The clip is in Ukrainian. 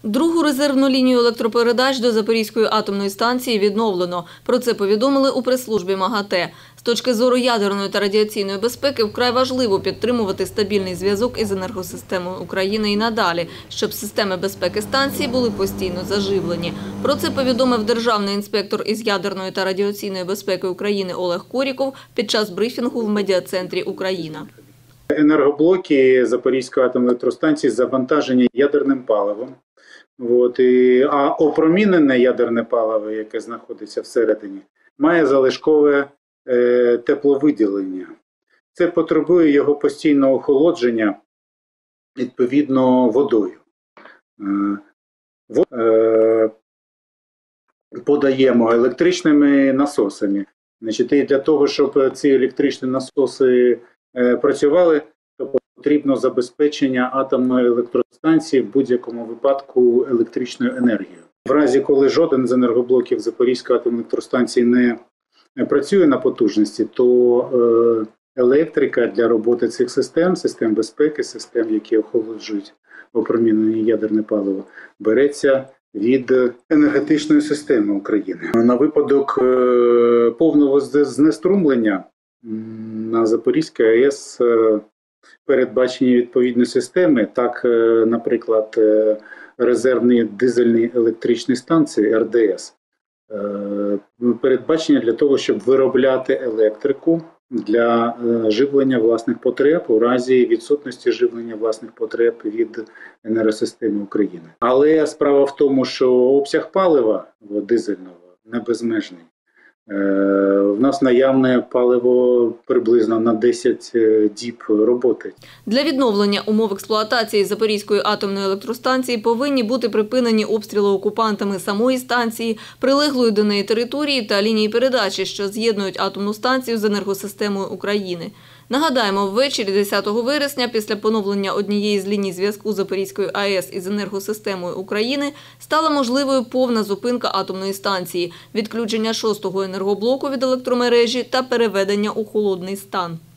Другу резервну лінію електропередач до Запорізької атомної станції відновлено. Про це повідомили у прес-службі МАГАТЕ. З точки зору ядерної та радіаційної безпеки вкрай важливо підтримувати стабільний зв'язок із енергосистемою України і надалі, щоб системи безпеки станції були постійно заживлені. Про це повідомив державний інспектор із ядерної та радіаційної безпеки України Олег Коріков під час брифінгу в медіа-центрі «Україна». Енергоблоки Запорізької атомної електростанції завантажені ядерним паливом. А опромінене ядерне паливо, яке знаходиться всередині, має залишкове тепловиділення. Це потребує його постійного охолодження, відповідно, водою. Подаємо електричними насосами. І для того, щоб ці електричні насоси працювали, то потрібно забезпечення атомної електростанції в будь-якому випадку електричною енергією. В разі, коли жоден з енергоблоків Запорізької атомної електростанції не працює на потужності, то електрика для роботи цих систем безпеки, систем, які охолоджують опромінене ядерне паливо, береться від енергетичної системи України. На випадок повного знеструмлення на Запорізькій АЕС передбачені відповідні системи, так, наприклад, резервні дизельні електричні станції РДС, передбачені для того, щоб виробляти електрику для живлення власних потреб у разі відсутності живлення власних потреб від енергосистеми України. Але справа в тому, що обсяг палива дизельного не безмежний. В нас наявне паливо приблизно на 10 діб роботи. Для відновлення умов експлуатації Запорізької атомної електростанції повинні бути припинені обстріли окупантами самої станції, прилеглої до неї території та лінії передачі, що з'єднують атомну станцію з енергосистемою України. Нагадаємо, ввечері 10 вересня після поновлення однієї з ліній зв'язку Запорізької АЕС із енергосистемою України стала можливою повна зупинка атомної станції, відключення 6-го енергоблоку від електромережі та переведення у холодний стан.